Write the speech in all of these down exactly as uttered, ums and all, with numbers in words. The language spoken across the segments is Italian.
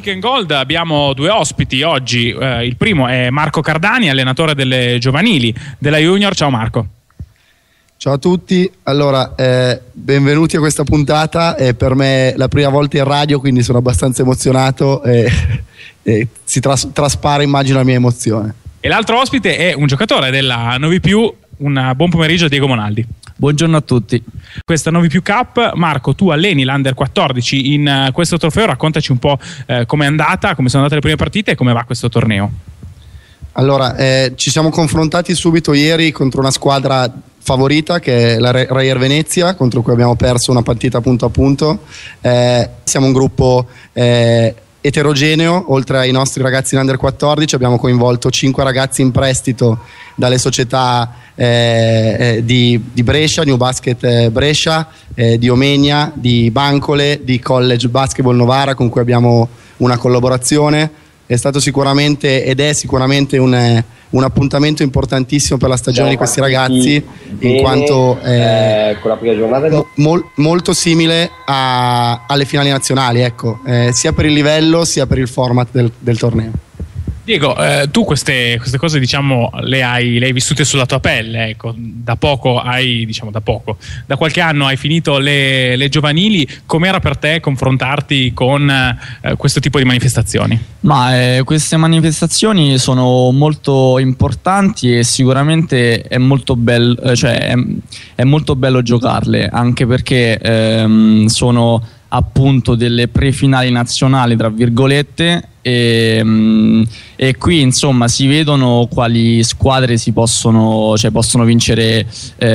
Pick and Gold abbiamo due ospiti oggi. Eh, il primo è Marco Cardani, allenatore delle giovanili della Junior. Ciao Marco. Ciao a tutti, allora eh, benvenuti a questa puntata. È per me la prima volta in radio, quindi sono abbastanza emozionato e, e si tras- traspara immagino la mia emozione. E l'altro ospite è un giocatore della Novi Più. Un buon pomeriggio a Diego Monaldi. Buongiorno a tutti. Questa Novi Più Cup, Marco, tu alleni l'Under quattordici in uh, questo trofeo. Raccontaci un po' uh, com'è andata, come sono andate le prime partite e come va questo torneo. Allora, eh, ci siamo confrontati subito ieri contro una squadra favorita che è la Reyer Venezia, contro cui abbiamo perso una partita punto a punto. Eh, siamo un gruppo eh, eterogeneo. Oltre ai nostri ragazzi in Under quattordici abbiamo coinvolto cinque ragazzi in prestito dalle società eh, eh, di, di Brescia, New Basket eh, Brescia, eh, di Omegna, di Bancole, di College Basketball Novara, con cui abbiamo una collaborazione. È stato sicuramente ed è sicuramente un, un appuntamento importantissimo per la stagione di questi ragazzi, in quanto eh, con la prima giornata mol, molto simile a, alle finali nazionali, ecco, eh, sia per il livello sia per il format del, del torneo. Diego, eh, tu queste, queste cose diciamo le hai, le hai vissute sulla tua pelle, ecco. Da poco hai, diciamo da poco, da qualche anno hai finito le, le giovanili. Com'era per te confrontarti con eh, questo tipo di manifestazioni? Ma eh, queste manifestazioni sono molto importanti e sicuramente è molto bello, cioè è, è molto bello giocarle, anche perché ehm, sono appunto delle prefinali nazionali tra virgolette e, e qui insomma si vedono quali squadre si possono, cioè possono vincere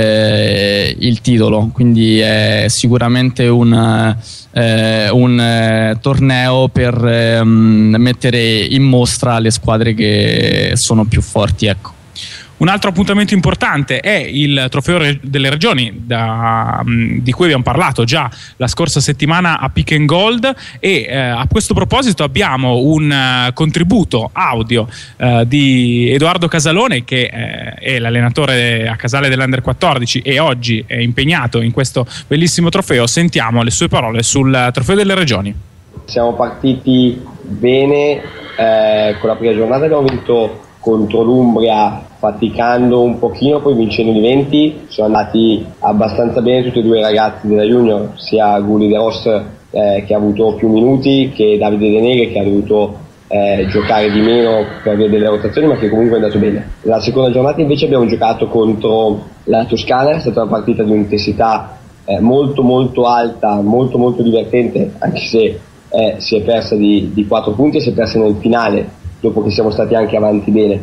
eh, il titolo, quindi è sicuramente un, eh, un eh, torneo per eh, mettere in mostra le squadre che sono più forti, ecco. Un altro appuntamento importante è il trofeo delle regioni da, di cui abbiamo parlato già la scorsa settimana a Pick and Gold e eh, a questo proposito abbiamo un uh, contributo audio uh, di Edoardo Casalone, che eh, è l'allenatore a Casale dell'Under quattordici e oggi è impegnato in questo bellissimo trofeo. Sentiamo le sue parole sul trofeo delle regioni. Siamo partiti bene eh, con la prima giornata, abbiamo vinto contro l'Umbria faticando un pochino, poi vincendo di venti. Sono andati abbastanza bene tutti e due i ragazzi della Junior, sia Gulli De Ross eh, che ha avuto più minuti, che Davide De Neghe che ha dovuto eh, giocare di meno per via delle rotazioni, ma che comunque è andato bene. La seconda giornata invece abbiamo giocato contro la Toscana, è stata una partita di un'intensità eh, molto molto alta, molto molto divertente, anche se eh, si è persa di, di quattro punti e si è persa nel finale dopo che siamo stati anche avanti bene.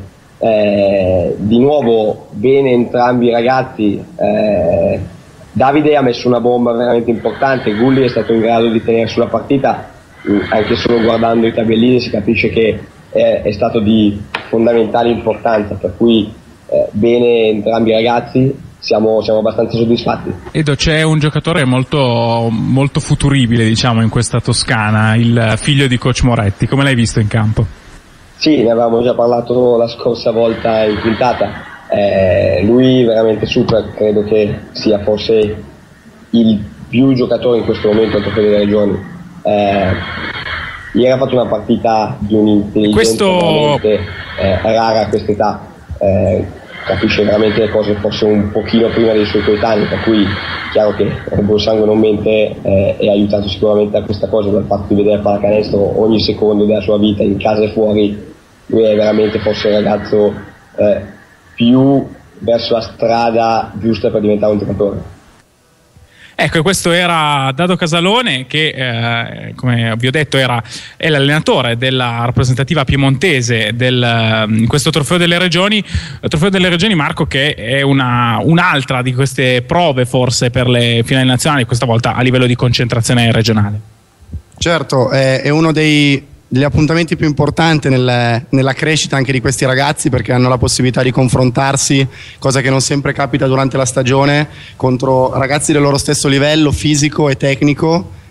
Eh, di nuovo bene entrambi i ragazzi. eh, Davide ha messo una bomba veramente importante, Gulli è stato in grado di tenere sulla partita, anche solo guardando i tabellini si capisce che è, è stato di fondamentale importanza, per cui eh, bene entrambi i ragazzi, siamo, siamo abbastanza soddisfatti. Edo, c'è un giocatore molto, molto futuribile diciamo in questa Toscana, il figlio di coach Moretti. Come l'hai visto in campo? Sì, ne avevamo già parlato la scorsa volta in quintata. Eh, lui veramente super, credo che sia forse il più giocatore in questo momento al trofeo delle regioni. Eh, ieri ha fatto una partita di un'intelligenza questo... veramente eh, rara a quest'età. Eh, capisce veramente le cose forse un pochino prima dei suoi coetanei, per cui chiaro che il buon sangue non mente, eh, è aiutato sicuramente da questa cosa, dal fatto di vedere pallacanestro ogni secondo della sua vita in casa e fuori. Lui è veramente forse il ragazzo eh, più verso la strada giusta per diventare un giocatore. Ecco, questo era Dado Casalone che, eh, come vi ho detto, era, è l'allenatore della rappresentativa piemontese del, in questo trofeo delle regioni. Il trofeo delle regioni, Marco, che è una, un'altra di queste prove forse per le finali nazionali, questa volta a livello di concentrazione regionale. Certo, è, è uno dei degli appuntamenti più importanti nel, nella crescita anche di questi ragazzi, perché hanno la possibilità di confrontarsi, cosa che non sempre capita durante la stagione, contro ragazzi del loro stesso livello fisico e tecnico,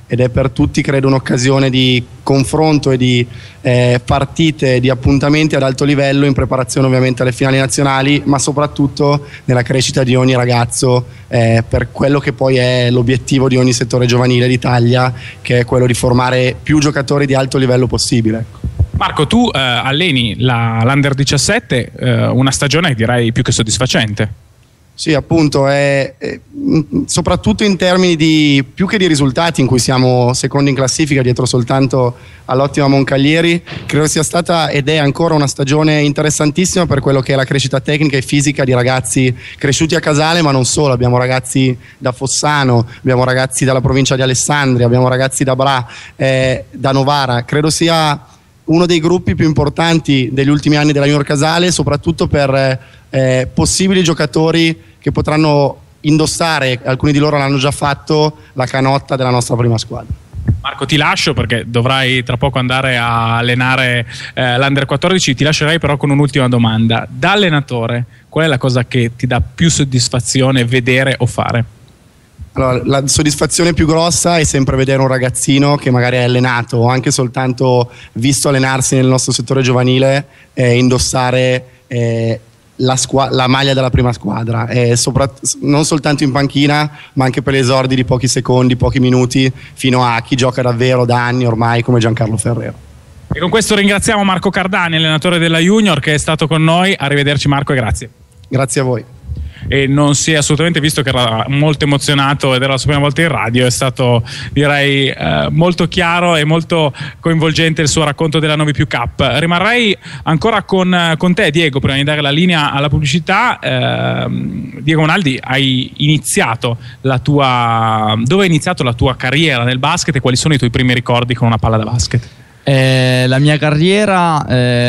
ed è per tutti credo un'occasione di confronto e di eh, partite, di appuntamenti ad alto livello in preparazione ovviamente alle finali nazionali, ma soprattutto nella crescita di ogni ragazzo eh, per quello che poi è l'obiettivo di ogni settore giovanile d'Italia, che è quello di formare più giocatori di alto livello possibile. Marco, tu eh, alleni la, l'Under diciassette, eh, una stagione direi più che soddisfacente. Sì, appunto, è, è, soprattutto in termini di più che di risultati, in cui siamo secondi in classifica dietro soltanto all'ottima Moncaglieri, credo sia stata ed è ancora una stagione interessantissima per quello che è la crescita tecnica e fisica di ragazzi cresciuti a Casale, ma non solo. Abbiamo ragazzi da Fossano, abbiamo ragazzi dalla provincia di Alessandria, abbiamo ragazzi da Bra, eh, da Novara. Credo sia uno dei gruppi più importanti degli ultimi anni della Junior Casale, soprattutto per eh, possibili giocatori che potranno indossare, alcuni di loro l'hanno già fatto, la canotta della nostra prima squadra. Marco, ti lascio perché dovrai tra poco andare a allenare eh, l'Under quattordici, ti lascerei però con un'ultima domanda. Da allenatore, qual è la cosa che ti dà più soddisfazione vedere o fare? Allora, la soddisfazione più grossa è sempre vedere un ragazzino che magari è allenato o anche soltanto visto allenarsi nel nostro settore giovanile e indossare eh, la, la maglia della prima squadra, e non soltanto in panchina ma anche per gli esordi di pochi secondi, pochi minuti, fino a chi gioca davvero da anni ormai come Giancarlo Ferrero. E con questo ringraziamo Marco Cardani, allenatore della Junior, che è stato con noi. Arrivederci Marco e grazie. Grazie a voi. E non si è assolutamente visto che era molto emozionato ed era la sua prima volta in radio. È stato, direi, eh, molto chiaro e molto coinvolgente il suo racconto della Novi Più Cup. Rimarrei ancora con, con te, Diego, prima di dare la linea alla pubblicità. eh, Diego Monaldi, hai iniziato la tua dove hai iniziato la tua carriera nel basket e quali sono i tuoi primi ricordi con una palla da basket? Eh, la mia carriera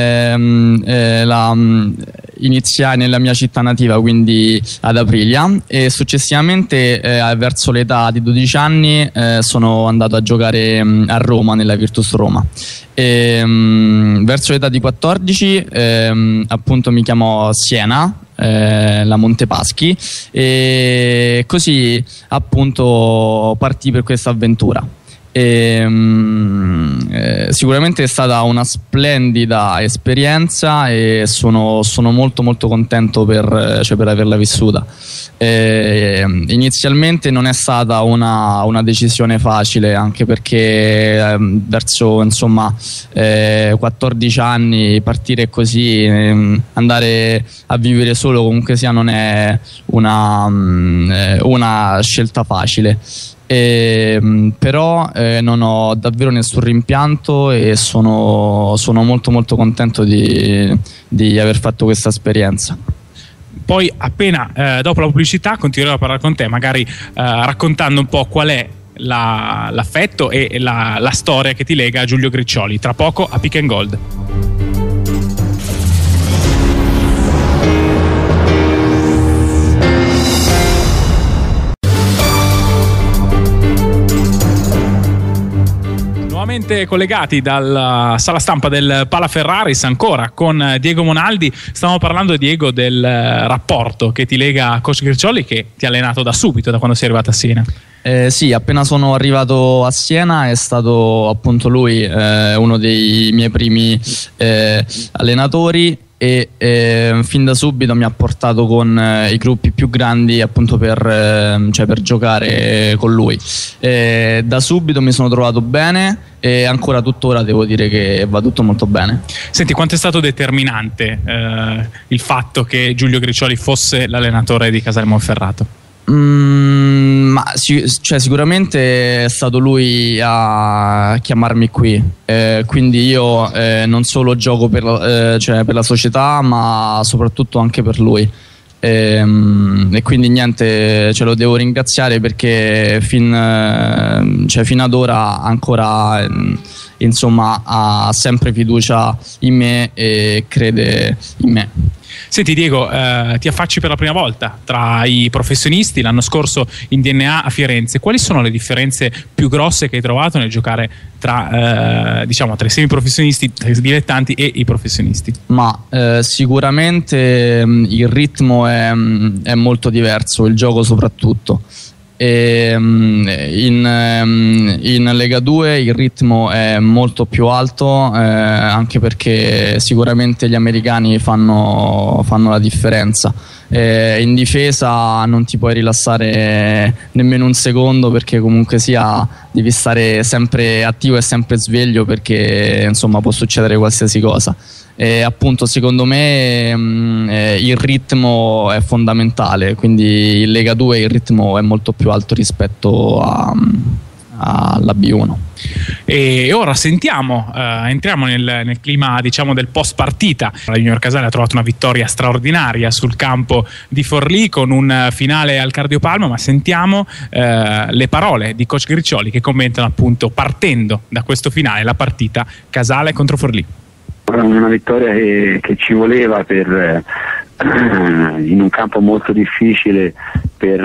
ehm, eh, la mh, iniziai nella mia città nativa, quindi ad Aprilia, e successivamente eh, verso l'età di dodici anni eh, sono andato a giocare mh, a Roma, nella Virtus Roma. E, mh, verso l'età di quattordici ehm, appunto mi chiamò Siena, eh, la Montepaschi, e così appunto partì per questa avventura. E, um, eh, sicuramente è stata una splendida esperienza e sono, sono molto molto contento per, cioè per averla vissuta. E, inizialmente non è stata una, una decisione facile, anche perché eh, verso insomma eh, quattordici anni partire così, eh, andare a vivere solo comunque sia non è una, um, una scelta facile. E, però eh, non ho davvero nessun rimpianto e sono, sono molto molto contento di, di aver fatto questa esperienza. Poi appena eh, dopo la pubblicità continuerò a parlare con te, magari eh, raccontando un po' qual è la, l'affetto e la, la storia che ti lega a Giulio Griccioli. Tra poco a Pick and Gold. Collegati dalla sala stampa del Pala Ferraris ancora con Diego Monaldi. Stavamo parlando, Diego, del rapporto che ti lega a coach Griccioli, che ti ha allenato da subito, da quando sei arrivato a Siena. Eh, sì, appena sono arrivato a Siena è stato appunto lui eh, uno dei miei primi eh, allenatori, e eh, fin da subito mi ha portato con eh, i gruppi più grandi appunto per, eh, cioè per giocare con lui. Eh, da subito mi sono trovato bene e ancora tuttora devo dire che va tutto molto bene. Senti, quanto è stato determinante eh, il fatto che Giulio Griccioli fosse l'allenatore di Casale Monferrato? Mm, ma cioè, sicuramente è stato lui a chiamarmi qui, eh, quindi io eh, non solo gioco per, eh, cioè per la società, ma soprattutto anche per lui, e, e quindi niente, ce lo devo ringraziare perché fin, cioè, fino ad ora ancora insomma ha sempre fiducia in me e crede in me. Senti Diego, eh, ti affacci per la prima volta tra i professionisti l'anno scorso in D N A a Firenze. Quali sono le differenze più grosse che hai trovato nel giocare tra, eh, diciamo, tra i semiprofessionisti, tra i dilettanti e i professionisti? Ma eh, sicuramente mh, il ritmo è, mh, è molto diverso, il gioco soprattutto. E, in, in Lega due il ritmo è molto più alto, eh, anche perché sicuramente gli americani fanno, fanno la differenza. Eh, in difesa non ti puoi rilassare nemmeno un secondo, perché comunque sia devi stare sempre attivo e sempre sveglio, perché insomma può succedere qualsiasi cosa. E appunto secondo me mh, eh, il ritmo è fondamentale, quindi in Lega due il ritmo è molto più alto rispetto a, alla B uno. E ora sentiamo, uh, entriamo nel, nel clima, diciamo, del post partita. La Junior Casale ha trovato una vittoria straordinaria sul campo di Forlì con un finale al cardiopalmo, ma sentiamo uh, le parole di coach Griccioli che commentano appunto, partendo da questo finale, la partita Casale contro Forlì. Una vittoria che, che ci voleva per, eh, in un campo molto difficile per,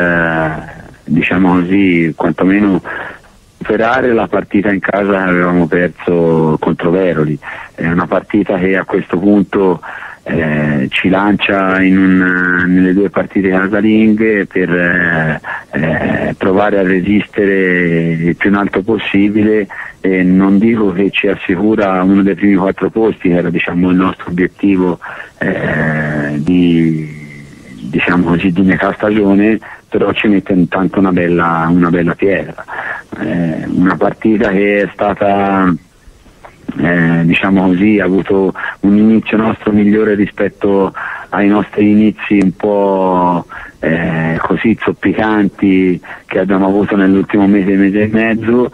eh, diciamo così, quantomeno superare la partita in casa che avevamo perso contro Veroli. È una partita che a questo punto eh, ci lancia in un, nelle due partite casalinghe per eh, eh, provare a resistere il più in alto possibile. E non dico che ci assicura uno dei primi quattro posti, che era, diciamo, il nostro obiettivo eh, di, diciamo così, di metà stagione, però ci mette intanto una bella, una bella pietra. Eh, una partita che è stata, eh, diciamo così, ha avuto un inizio nostro migliore rispetto ai nostri inizi un po' eh, così zoppicanti che abbiamo avuto nell'ultimo mese, mese e mezzo.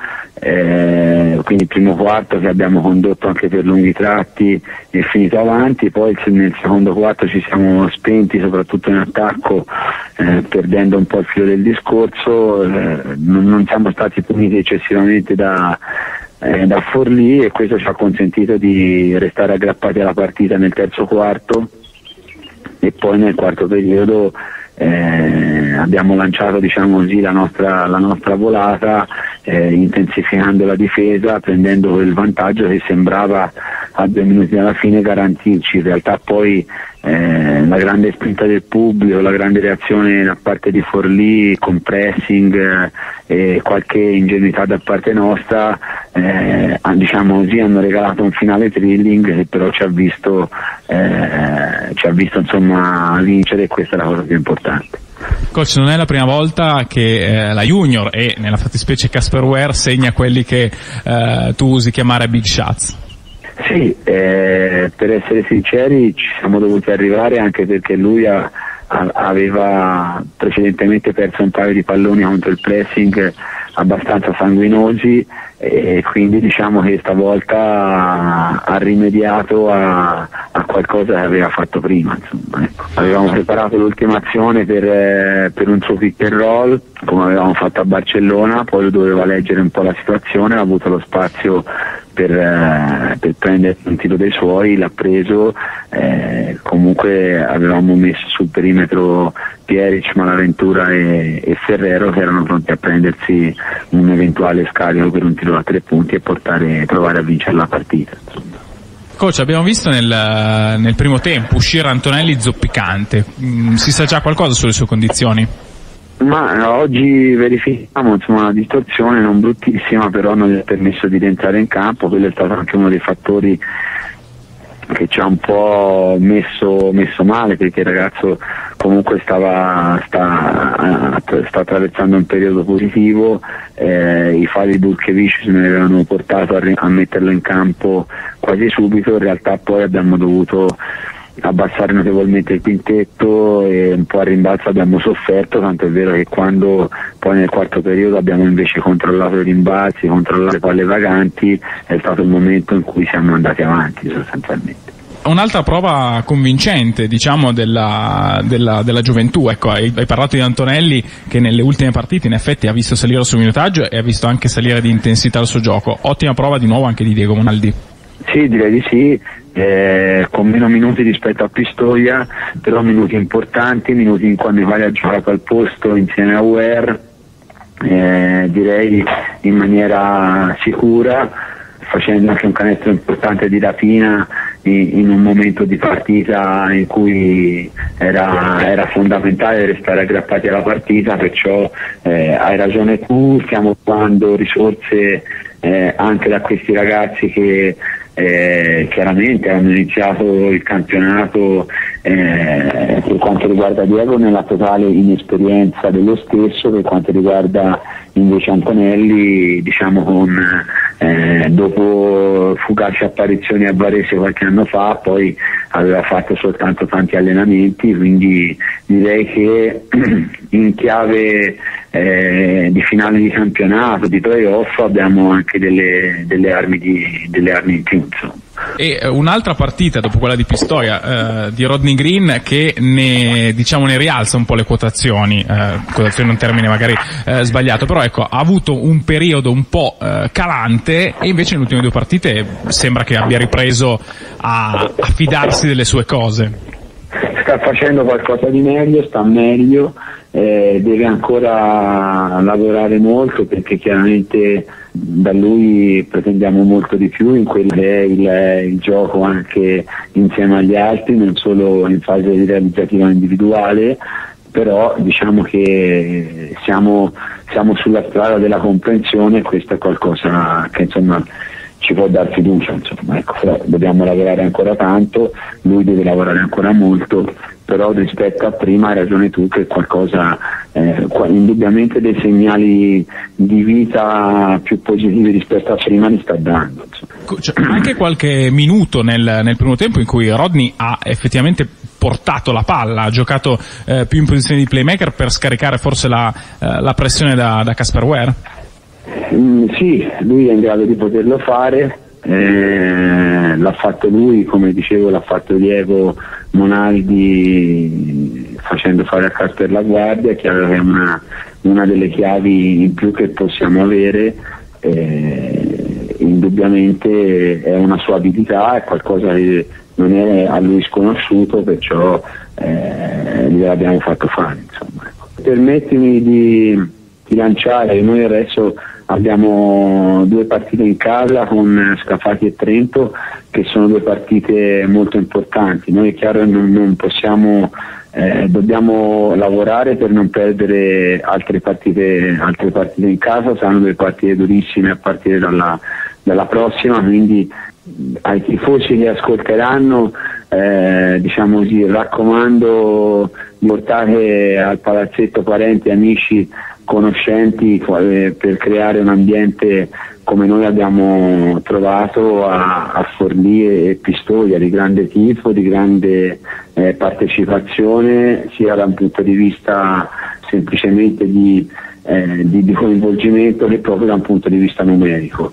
Eh, quindi il primo quarto che abbiamo condotto anche per lunghi tratti e finito avanti, poi nel secondo quarto ci siamo spenti soprattutto in attacco, eh, perdendo un po' il filo del discorso. Eh, non, non siamo stati puniti eccessivamente da, eh, da Forlì, e questo ci ha consentito di restare aggrappati alla partita nel terzo quarto, e poi nel quarto periodo Eh, abbiamo lanciato, diciamo così, la nostra, la nostra volata, eh, intensificando la difesa, prendendo quel vantaggio che sembrava a due minuti dalla fine garantirci. In realtà poi eh, la grande spinta del pubblico, la grande reazione da parte di Forlì con pressing eh, e qualche ingenuità da parte nostra, eh, diciamo così, hanno regalato un finale thrilling che però ci ha visto, eh, ci ha visto insomma vincere, e questa è la cosa più importante. Coach, non è la prima volta che eh, la Junior, e nella fattispecie Casper Ware, segna quelli che eh, tu usi chiamare big shots. Sì, eh, per essere sinceri ci siamo dovuti arrivare, anche perché lui ha, ha, aveva precedentemente perso un paio di palloni contro il pressing abbastanza sanguinosi, e quindi diciamo che stavolta ha rimediato a, a qualcosa che aveva fatto prima, insomma, ecco. Avevamo preparato l'ultima azione per, eh, per un suo pick and roll come avevamo fatto a Barcellona, poi lo doveva leggere un po' la situazione, ha avuto lo spazio per, eh, per prendere un tiro dei suoi, l'ha preso, eh, comunque avevamo messo sul perimetro Pieric, Malaventura e, e Ferrero, che erano pronti a prendersi un eventuale scarico per un tiro da tre punti e portare, provare a vincere la partita, insomma. Coach, abbiamo visto nel, nel primo tempo uscire Antonelli zoppicante, mm, si sa già qualcosa sulle sue condizioni? Ma oggi verifichiamo, insomma, una distorsione non bruttissima, però non gli ha permesso di rientrare in campo. Quello è stato anche uno dei fattori che ci ha un po' messo, messo male, perché il ragazzo comunque stava, sta, sta attraversando un periodo positivo, eh, i fali di Burkevich me ne avevano portato a, a metterlo in campo quasi subito. In realtà poi abbiamo dovuto abbassare notevolmente il quintetto e un po' a rimbalzo abbiamo sofferto, tanto è vero che quando poi nel quarto periodo abbiamo invece controllato i rimbalzi, controllato le palle vaganti, è stato il momento in cui siamo andati avanti sostanzialmente. Un'altra prova convincente, diciamo, della, della, della gioventù, ecco, hai, hai parlato di Antonelli che nelle ultime partite in effetti ha visto salire il suo minutaggio e ha visto anche salire di intensità il suo gioco. Ottima prova di nuovo anche di Diego Monaldi. Sì, direi di sì, eh, con meno minuti rispetto a Pistoia, però minuti importanti, minuti in cui Annevale ha giocato al posto insieme a Ware, eh, direi in maniera sicura, facendo anche un canestro importante di rapina in, in un momento di partita in cui era, era fondamentale restare aggrappati alla partita, perciò eh, hai ragione tu, stiamo trovando risorse eh, anche da questi ragazzi che Eh, chiaramente hanno iniziato il campionato eh, per quanto riguarda Diego nella totale inesperienza dello stesso, per quanto riguarda invece Antonelli diciamo con eh, dopo fugaci apparizioni a Varese qualche anno fa, poi aveva fatto soltanto tanti allenamenti, quindi direi che in chiave eh, di finale di campionato, di playoff, abbiamo anche delle, delle armi di, delle armi in più, insomma. E un'altra partita dopo quella di Pistoia eh, di Rodney Green che ne, diciamo, ne rialza un po' le quotazioni, eh, quotazioni è un termine magari eh, sbagliato, però ecco, ha avuto un periodo un po' eh, calante e invece nelle ultime due partite sembra che abbia ripreso a, a fidarsi delle sue cose. Sta facendo qualcosa di meglio, sta meglio, eh, deve ancora lavorare molto, perché chiaramente da lui pretendiamo molto di più in quello che è il, il gioco anche insieme agli altri, non solo in fase realizzativa individuale, però diciamo che siamo, siamo sulla strada della comprensione e questo è qualcosa che insomma ci può dar fiducia, insomma, ecco, però dobbiamo lavorare ancora tanto, lui deve lavorare ancora molto, però rispetto a prima hai ragione tu che qualcosa, eh, indubbiamente dei segnali di vita più positivi rispetto a prima li sta dando. C'è anche qualche minuto nel, nel primo tempo in cui Rodney ha effettivamente portato la palla, ha giocato eh, più in posizione di playmaker per scaricare forse la, eh, la pressione da, da Casper Ware? Mm, sì, lui è in grado di poterlo fare, eh, l'ha fatto lui, come dicevo l'ha fatto Diego Monaldi facendo fare a Casper la guardia. È chiaro che è una, una delle chiavi in più che possiamo avere, eh, indubbiamente è una sua abilità, è qualcosa che non è a lui sconosciuto, perciò eh, gliel'abbiamo fatto fare, insomma. Permettimi di, di lanciare, noi adesso abbiamo due partite in casa con Scafati e Trento, che sono due partite molto importanti. Noi è chiaro non, non possiamo, eh, dobbiamo lavorare per non perdere altre partite, altre partite in casa, saranno due partite durissime a partire dalla, dalla prossima, quindi ai tifosi che ascolteranno eh, diciamo così, raccomando di portare al palazzetto parenti, amici, conoscenti eh, per creare un ambiente come noi abbiamo trovato a, a Forlì e Pistoia, di grande tifo, di grande eh, partecipazione, sia da un punto di vista semplicemente di Eh, di, di coinvolgimento che proprio da un punto di vista numerico.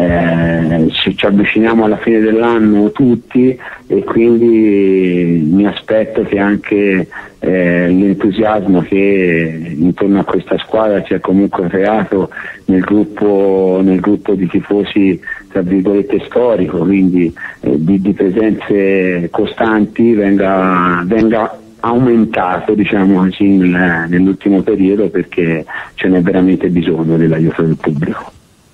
Eh, ci, ci avviciniamo alla fine dell'anno tutti e quindi mi aspetto che anche eh, l'entusiasmo che intorno a questa squadra si è comunque creato nel gruppo, nel gruppo di tifosi tra virgolette storico, quindi eh, di, di presenze costanti venga, venga aumentato, diciamo così, nel, nell'ultimo periodo, perché ce n'è veramente bisogno dell'aiuto del pubblico.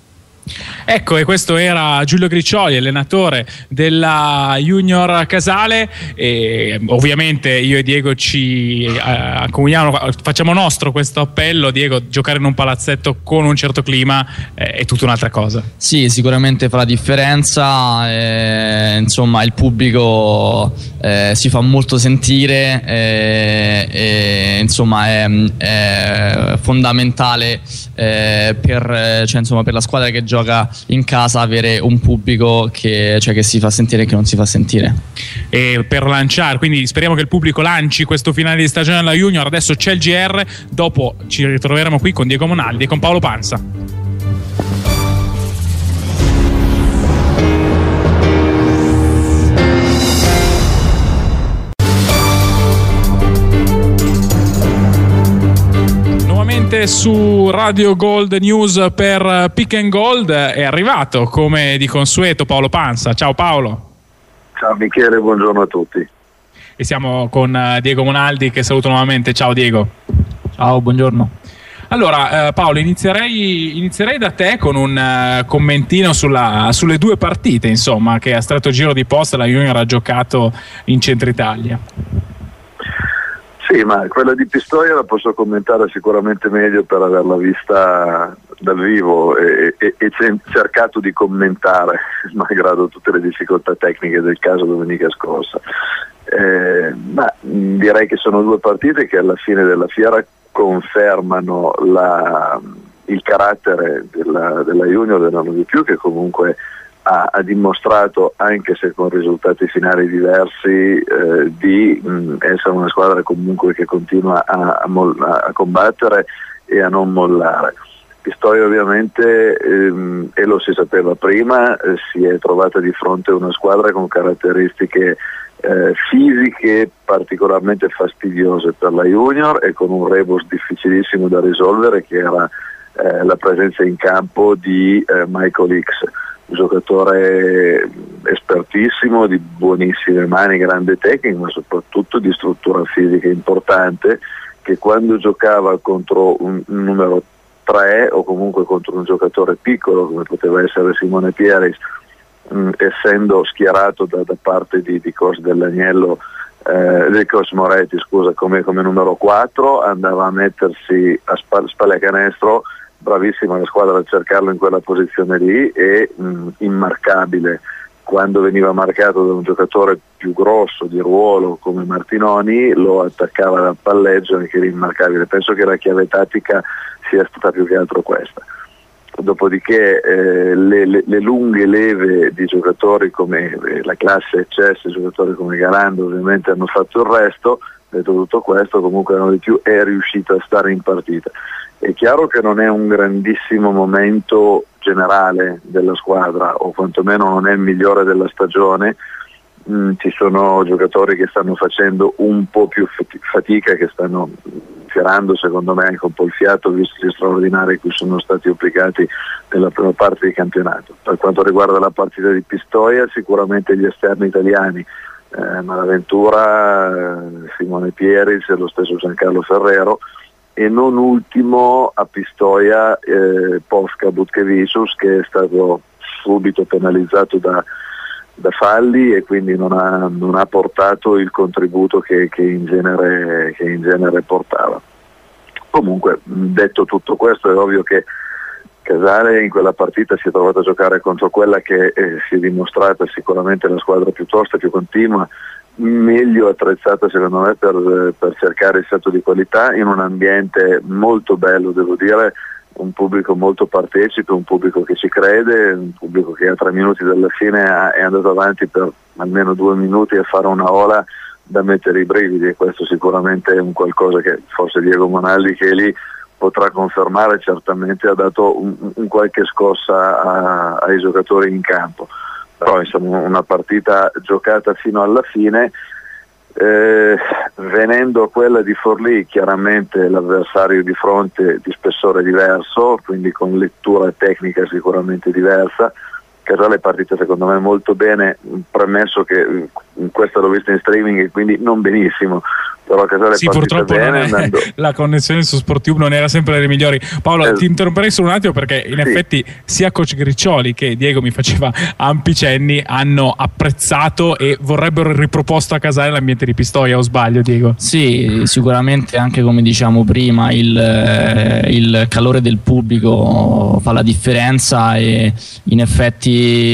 Ecco, e questo era Giulio Griccioli, allenatore della Junior Casale, e ovviamente io e Diego ci eh, accomuniamo, facciamo nostro questo appello. Diego, giocare in un palazzetto con un certo clima eh, è tutta un'altra cosa. Sì, sicuramente fa la differenza, eh, insomma il pubblico eh, si fa molto sentire, eh, e, insomma è, è fondamentale eh, per, cioè, insomma, per la squadra che gioca in casa avere un pubblico che, cioè, che si fa sentire e che non si fa sentire. E per lanciare, quindi speriamo che il pubblico lanci questo finale di stagione alla Junior. Adesso c'è il G R, dopo ci ritroveremo qui con Diego Monaldi e con Paolo Pansa. Su Radio Gold News per Pick and Gold è arrivato come di consueto Paolo Pansa. Ciao Paolo. Ciao Michele, buongiorno a tutti. E siamo con Diego Monaldi, che saluto nuovamente. Ciao Diego. Ciao, buongiorno. Allora, eh, Paolo, inizierei, inizierei da te con un uh, commentino sulla, sulle due partite, insomma, che a stretto giro di posta la Junior ha giocato in Centro Italia. Sì, ma quella di Pistoia la posso commentare sicuramente meglio per averla vista dal vivo e, e, e cercato di commentare, malgrado tutte le difficoltà tecniche del caso domenica scorsa. Eh, ma direi che sono due partite che alla fine della fiera confermano la, il carattere della, della Junior dell'anno di più, che comunque ha, ha dimostrato, anche se con risultati finali diversi, eh, di mh, essere una squadra comunque che continua a, a, moll- a combattere e a non mollare. Pistoia ovviamente, ehm, e lo si sapeva prima, eh, si è trovata di fronte a una squadra con caratteristiche eh, fisiche particolarmente fastidiose per la Junior e con un rebus difficilissimo da risolvere, che era eh, la presenza in campo di eh, Michael X, un giocatore espertissimo, di buonissime mani, grande tecnica, ma soprattutto di struttura fisica importante, che quando giocava contro un, un numero tre o comunque contro un giocatore piccolo come poteva essere Simone Pieris, mh, essendo schierato da, da parte di, di Cos dell'Agnello, eh, del Cos Moretti scusa, come, come numero quattro, andava a mettersi a spal- spalle a canestro, bravissima la squadra a cercarlo in quella posizione lì e mh, immarcabile quando veniva marcato da un giocatore più grosso di ruolo come Martinoni, lo attaccava dal palleggio e che era immarcabile. Penso che la chiave tattica sia stata più che altro questa. Dopodiché eh, le, le, le lunghe leve di giocatori come eh, la classe eccesso, giocatori come Garando ovviamente hanno fatto il resto. Detto tutto questo, comunque l'anno di più è riuscita a stare in partita. È chiaro che non è un grandissimo momento generale della squadra, o quantomeno non è il migliore della stagione. Mm, ci sono giocatori che stanno facendo un po' più fatica, che stanno tirando secondo me anche un po' il fiato, visto gli straordinari che sono stati applicati nella prima parte del campionato. Per quanto riguarda la partita di Pistoia, sicuramente gli esterni italiani, eh, Malaventura, eh, Simone Pieris e lo stesso Giancarlo Ferrero, e non ultimo a Pistoia eh, Posca Butkevicius, che è stato subito penalizzato da, da falli e quindi non ha, non ha portato il contributo che, che, in genere, che in genere portava. Comunque, detto tutto questo, è ovvio che Casale in quella partita si è trovato a giocare contro quella che eh, si è dimostrata sicuramente la squadra più tosta, più continua, meglio attrezzata secondo me per, per cercare il salto di qualità, in un ambiente molto bello, devo dire, un pubblico molto partecipe, un pubblico che ci crede, un pubblico che a tre minuti dalla fine ha, è andato avanti per almeno due minuti a fare una ola da mettere i brividi, e questo sicuramente è un qualcosa che forse Diego Monaldi, che è lì, potrà confermare. Certamente ha dato un, un qualche scossa a, ai giocatori in campo. Però insomma una partita giocata fino alla fine, eh, venendo a quella di Forlì, chiaramente l'avversario di fronte di spessore diverso, quindi con lettura tecnica sicuramente diversa. Casale è partita secondo me molto bene, premesso che in questa l'ho vista in streaming e quindi non benissimo, però Casale sì, è partita purtroppo bene, non è, andando... la connessione su SportTube non era sempre delle migliori. Paolo, eh, ti interromperei solo un attimo, perché in sì. effetti sia coach Griccioli che Diego mi faceva ampi cenni, hanno apprezzato e vorrebbero riproposto a Casale l'ambiente di Pistoia, o sbaglio Diego? Sì, sicuramente anche come diciamo prima il, eh, il calore del pubblico fa la differenza, e in effetti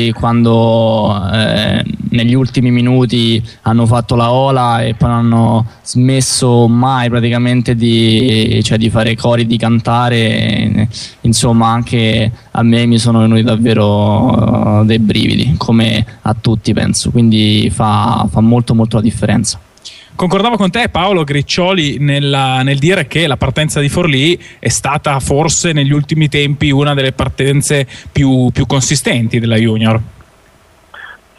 quando eh, negli ultimi minuti hanno fatto la ola e poi non hanno smesso mai praticamente di, cioè, di fare cori, di cantare, insomma anche a me mi sono venuti davvero uh, dei brividi, come a tutti penso, quindi fa, fa molto molto la differenza. Concordavo con te Paolo Griccioli nella, nel dire che la partenza di Forlì è stata forse negli ultimi tempi una delle partenze più, più consistenti della Junior. Sì,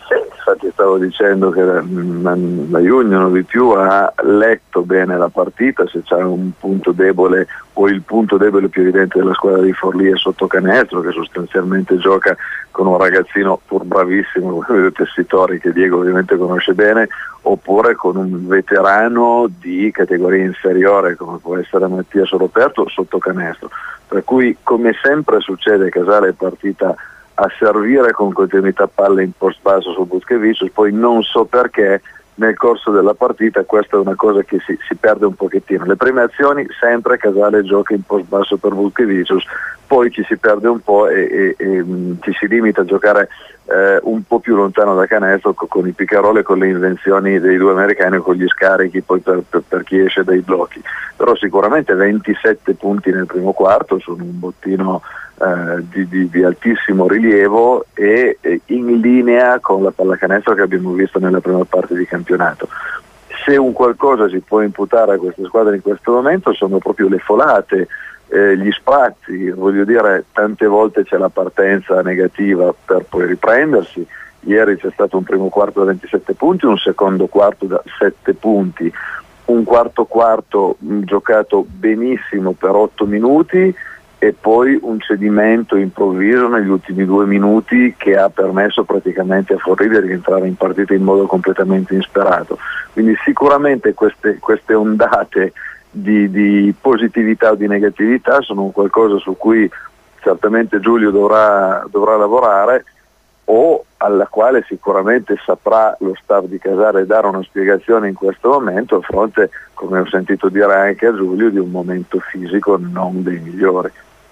infatti stavo dicendo che la, la Union di più ha letto bene la partita, se c'è un punto debole o il punto debole più evidente della squadra di Forlì è sotto canestro, che sostanzialmente gioca con un ragazzino pur bravissimo come Tessitori, che Diego ovviamente conosce bene, oppure con un veterano di categoria inferiore come può essere Mattia Soroperto sotto canestro, per cui come sempre succede Casale è partita a servire con continuità palle in post basso su Butkevičius, poi non so perché nel corso della partita questa è una cosa che si, si perde un pochettino. Le prime azioni sempre Casale gioca in post basso per Butkevičius, poi ci si perde un po' e, e, e mh, ci si limita a giocare eh, un po' più lontano da canestro con, con i pick and roll e con le invenzioni dei due americani, con gli scarichi poi per, per, per chi esce dai blocchi. Però sicuramente ventisette punti nel primo quarto sono un bottino Uh, di, di, di altissimo rilievo e, e in linea con la pallacanestro che abbiamo visto nella prima parte di campionato. Se un qualcosa si può imputare a queste squadre in questo momento sono proprio le folate, eh, gli spazi, voglio dire, tante volte c'è la partenza negativa per poi riprendersi. Ieri c'è stato un primo quarto da ventisette punti, un secondo quarto da sette punti, un quarto quarto mh, giocato benissimo per otto minuti e poi un cedimento improvviso negli ultimi due minuti che ha permesso praticamente a Forlì di rientrare in partita in modo completamente insperato. Quindi sicuramente queste, queste ondate di, di positività o di negatività sono qualcosa su cui certamente Giulio dovrà, dovrà lavorare, o alla quale sicuramente saprà lo staff di Casale dare una spiegazione in questo momento, a fronte, come ho sentito dire anche a Giulio, di un momento fisico non dei migliori.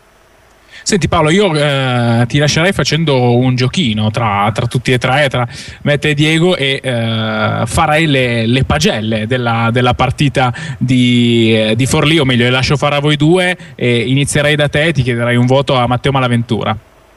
Senti Paolo, io eh, ti lascerei facendo un giochino tra, tra tutti e tre, tra me e Diego, e eh, farei le, le pagelle della, della partita di, di Forlì, o meglio le lascio fare a voi due e inizierei da te e ti chiederei un voto a Matteo Malaventura.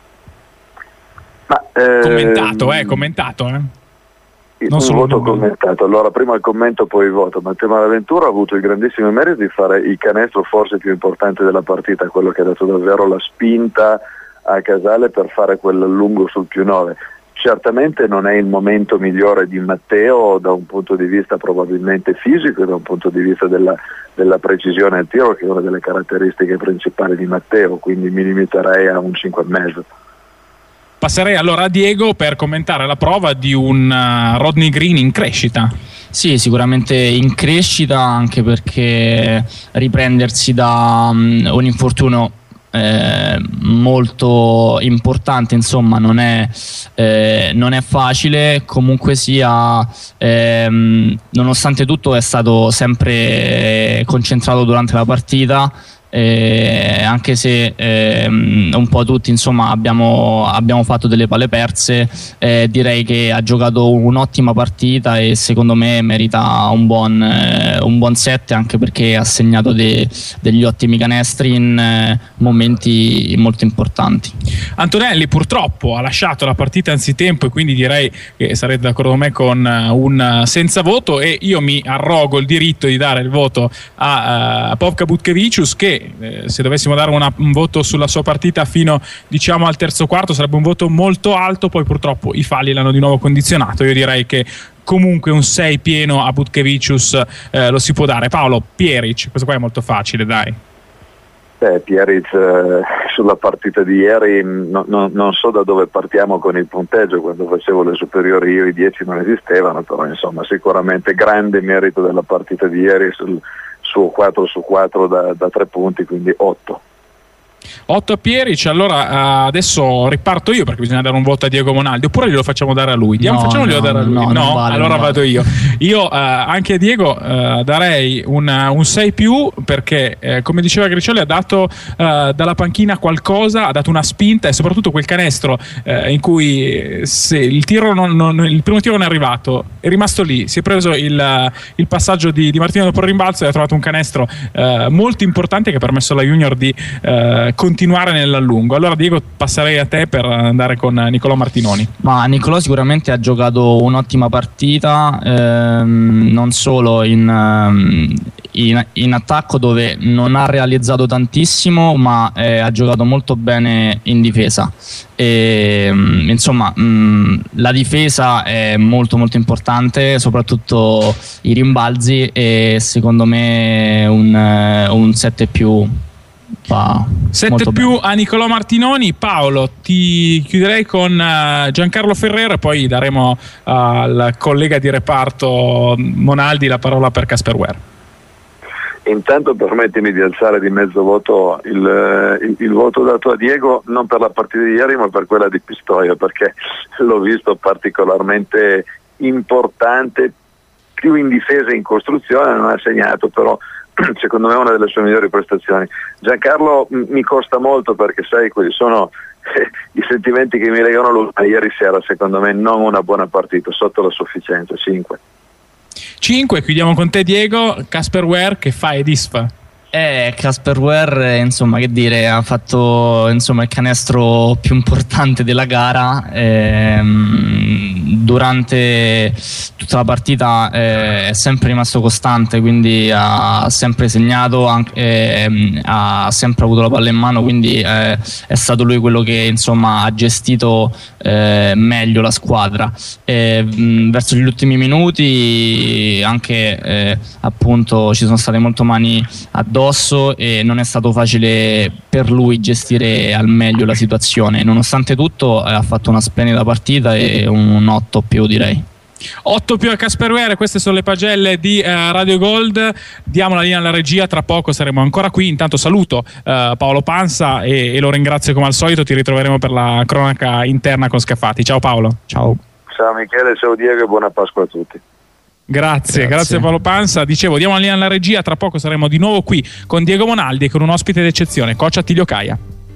Ma, ehm... Commentato, eh, commentato, eh. Non un voto non... commentato. Allora prima il commento poi il voto. Matteo Malaventura ha avuto il grandissimo merito di fare il canestro forse più importante della partita, quello che ha dato davvero la spinta a Casale per fare quel lungo sul più nove. Certamente non è il momento migliore di Matteo da un punto di vista probabilmente fisico e da un punto di vista della, della precisione al tiro, che è una delle caratteristiche principali di Matteo, quindi mi limiterei a un cinque e mezzo. Passerei allora a Diego per commentare la prova di un uh, Rodney Green in crescita. Sì, sicuramente in crescita, anche perché riprendersi da um, un infortunio eh, molto importante, insomma, non è, eh, non è facile. Comunque sia, ehm, nonostante tutto è stato sempre concentrato durante la partita. Eh, anche se ehm, un po' tutti insomma abbiamo, abbiamo fatto delle palle perse, eh, direi che ha giocato un'ottima partita e secondo me merita un buon, eh, un buon sette, anche perché ha segnato de, degli ottimi canestri in eh, momenti molto importanti. Antonelli purtroppo ha lasciato la partita anzitempo e quindi direi che sarete d'accordo con me con un senza voto, e io mi arrogo il diritto di dare il voto a, a Povka Butkevičius, che Eh, se dovessimo dare una, un voto sulla sua partita fino diciamo al terzo quarto sarebbe un voto molto alto, poi purtroppo i falli l'hanno di nuovo condizionato. Io direi che comunque un sei pieno a Butkevičius eh, lo si può dare. Paolo, Pieric, questo qua è molto facile, dai. Eh, Pieric eh, sulla partita di ieri no, no, non so da dove partiamo con il punteggio. Quando facevo le superiori io i dieci non esistevano, però insomma sicuramente grande merito della partita di ieri sul su quattro su quattro da, da tre punti, quindi otto. otto a Pieric. Allora uh, adesso riparto io, perché bisogna dare un voto a Diego Monaldi, oppure glielo facciamo dare a lui? Diamo, no, facciamolo no, dare a lui. no, no? Vale, allora vale. vado io. Io uh, anche a Diego uh, darei un, un sei più, perché eh, come diceva Gricioli ha dato uh, dalla panchina qualcosa, ha dato una spinta, e soprattutto quel canestro uh, in cui se il tiro non, non, il primo tiro non è arrivato, è rimasto lì, si è preso il, il passaggio di, di Martino dopo il rimbalzo e ha trovato un canestro uh, molto importante che ha permesso alla Junior di uh, eh, continuare nell'allungo. Allora Diego, passerei a te per andare con Nicolò Martinoni. Ma Nicolò sicuramente ha giocato un'ottima partita, ehm, non solo in, ehm, in, in attacco, dove non ha realizzato tantissimo, ma eh, ha giocato molto bene in difesa. E, insomma, mh, la difesa è molto molto importante, soprattutto i rimbalzi, e secondo me un, un sette più sette più a Nicolò Martinoni. Paolo, ti chiuderei con uh, Giancarlo Ferrero e poi daremo uh, al collega di reparto Monaldi la parola per Casper Ware. Intanto permettimi di alzare di mezzo voto il, il, il voto dato a Diego, non per la partita di ieri ma per quella di Pistoia, perché l'ho visto particolarmente importante, più in difesa e in costruzione, non ha segnato, però secondo me è una delle sue migliori prestazioni. Giancarlo m- mi costa molto, perché sai, quelli sono eh, i sentimenti che mi legano lui. Ieri sera secondo me non una buona partita, sotto la sufficienza. Cinque cinque, chiudiamo con te Diego. Casper Ware che fa e disfa? Eh, Casper Ware, insomma, che dire, ha fatto, insomma, il canestro più importante della gara. Ehm, durante tutta la partita eh, è sempre rimasto costante, quindi ha sempre segnato, anche, eh, ha sempre avuto la palla in mano, quindi eh, è stato lui quello che, insomma, ha gestito eh, meglio la squadra. E, mh, verso gli ultimi minuti anche eh, appunto ci sono state molte mani addosso e non è stato facile per lui gestire al meglio la situazione. Nonostante tutto eh, ha fatto una splendida partita e un otto più, direi. otto più a Casper Ware. Queste sono le pagelle di eh, Radio Gold. Diamo la linea alla regia, tra poco saremo ancora qui. Intanto saluto eh, Paolo Pansa e, e lo ringrazio come al solito. Ti ritroveremo per la cronaca interna con Scafati. Ciao Paolo. Ciao. Ciao Michele, ciao Diego e buona Pasqua a tutti. Grazie, grazie, grazie Paolo Pansa. Dicevo, diamo la linea alla regia, tra poco saremo di nuovo qui con Diego Monaldi e con un ospite d'eccezione, coach Attilio Caia.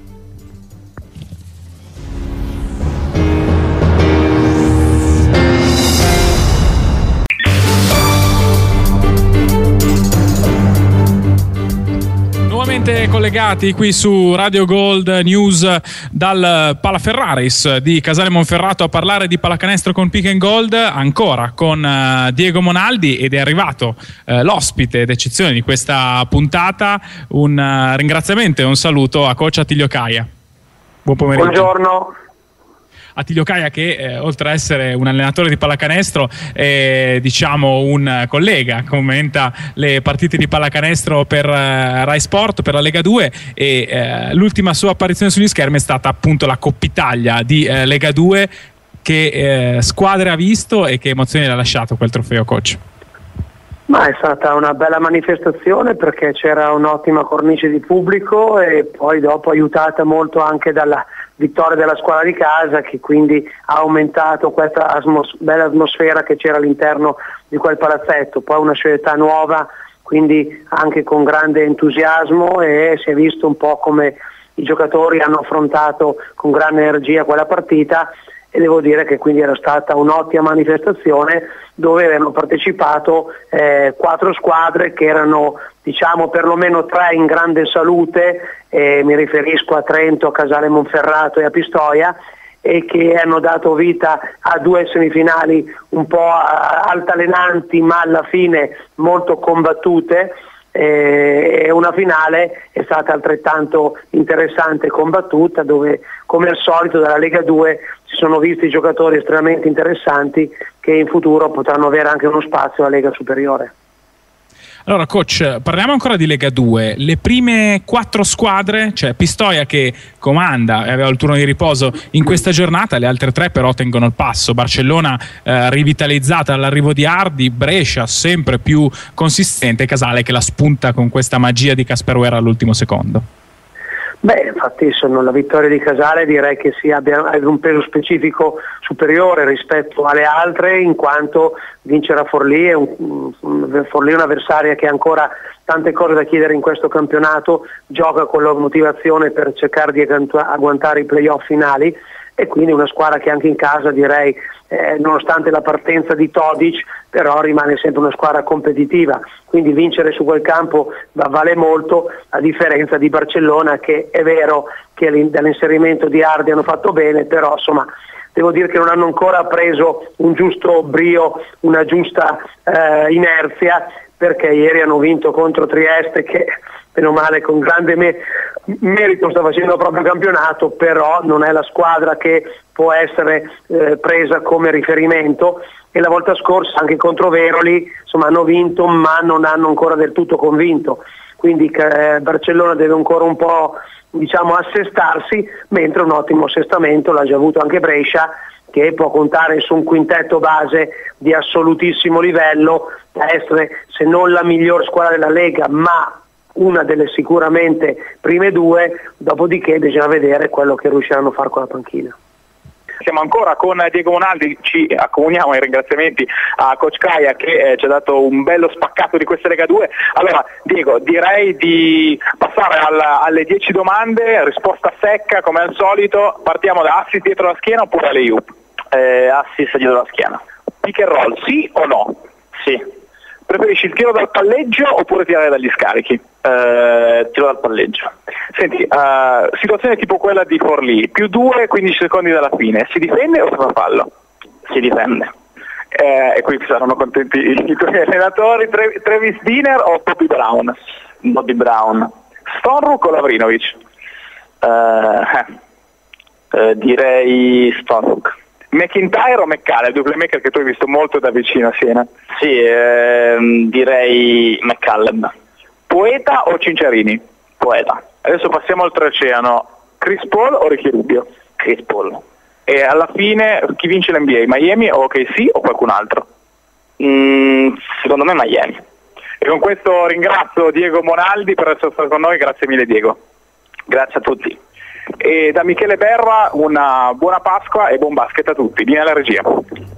Nuovamente collegati qui su Radio Gold News dal Palaferraris di Casale Monferrato a parlare di pallacanestro con Pick and Gold, ancora con uh, Diego Monaldi, ed è arrivato uh, l'ospite d'eccezione di questa puntata. Un uh, ringraziamento e un saluto a coach Attilio Caia. Buon pomeriggio. Buongiorno. Attilio Caia che eh, oltre a essere un allenatore di pallacanestro è, diciamo, un collega, commenta le partite di pallacanestro per eh, Rai Sport, per la Lega due, e eh, l'ultima sua apparizione sugli schermi è stata appunto la Coppa Italia di eh, Lega due. Che eh, squadre ha visto e che emozioni le ha lasciato quel trofeo, coach? Ma è stata una bella manifestazione, perché c'era un'ottima cornice di pubblico e poi dopo aiutata molto anche dalla vittoria della squadra di casa, che quindi ha aumentato questa atmos- bella atmosfera che c'era all'interno di quel palazzetto. Poi una società nuova, quindi anche con grande entusiasmo, e si è visto un po' come i giocatori hanno affrontato con grande energia quella partita, e devo dire che quindi era stata un'ottima manifestazione dove avevano partecipato eh, quattro squadre che erano, diciamo, perlomeno tre in grande salute, eh, mi riferisco a Trento, a Casale Monferrato e a Pistoia, e che hanno dato vita a due semifinali un po' altalenanti ma alla fine molto combattute. E una finale è stata altrettanto interessante e combattuta, dove come al solito dalla Lega due si sono visti giocatori estremamente interessanti che in futuro potranno avere anche uno spazio alla Lega superiore. Allora coach, parliamo ancora di Lega due. Le prime quattro squadre, cioè Pistoia che comanda e aveva il turno di riposo in questa giornata, le altre tre però tengono il passo. Barcellona eh, rivitalizzata dall'arrivo di Ardi, Brescia sempre più consistente, Casale che la spunta con questa magia di Casper Ware all'ultimo secondo. Beh, infatti sono la vittoria di Casale, direi che si abbia un peso specifico superiore rispetto alle altre, in quanto vincere a Forlì è un, un, Forlì è un'avversaria che ha ancora tante cose da chiedere in questo campionato, gioca con la motivazione per cercare di agguantare i playoff finali. e quindi una squadra che anche in casa direi, eh, nonostante la partenza di Todic, però rimane sempre una squadra competitiva, quindi vincere su quel campo vale molto, a differenza di Barcellona, che è vero che dall'inserimento di Ardi hanno fatto bene, però insomma devo dire che non hanno ancora preso un giusto brio, una giusta eh, inerzia, perché ieri hanno vinto contro Trieste, che meno male con grande me- merito sta facendo il proprio campionato, però non è la squadra che può essere eh, presa come riferimento, e la volta scorsa anche contro Veroli insomma hanno vinto ma non hanno ancora del tutto convinto, quindi eh, Barcellona deve ancora un po' diciamo assestarsi, mentre un ottimo assestamento l'ha già avuto anche Brescia, che può contare su un quintetto base di assolutissimo livello, da essere se non la miglior squadra della Lega ma una delle sicuramente prime due, dopodiché bisogna vedere quello che riusciranno a fare con la panchina. Siamo ancora con Diego Monaldi, ci accomuniamo ai ringraziamenti a Coach Caia che eh, ci ha dato un bello spaccato di questa Lega due. Allora Diego, direi di passare alla, alle dieci domande, risposta secca come al solito. Partiamo da assist dietro la schiena oppure alley-oop? Eh, assist dietro la schiena. Pick and roll, sì o no? Sì. Preferisci il tiro dal palleggio oppure tirare dagli scarichi? Eh, tiro dal palleggio. Senti, uh, situazione tipo quella di Forlì, più due, quindici secondi dalla fine, si difende o si fa fallo? Si difende. Eh, e qui saranno contenti i tuoi allenatori. Tre- Travis Diner o Bobby Brown? Bobby Brown. Stonrook o Lavrinovic? Eh, eh, direi Stonrook. McIntyre o McCallum, due playmaker che tu hai visto molto da vicino a Siena? Sì, ehm, direi McCallum. Poeta o Cinciarini? Poeta. Adesso passiamo oltreoceano. Chris Paul o Ricky Rubio? Chris Paul. E alla fine chi vince l'N B A? Miami o O K C o qualcun altro? Mm, secondo me Miami. E con questo ringrazio Diego Monaldi per essere stato con noi, grazie mille Diego. Grazie a tutti. E da Michele Berra una buona Pasqua e buon basket a tutti. Vieni alla regia.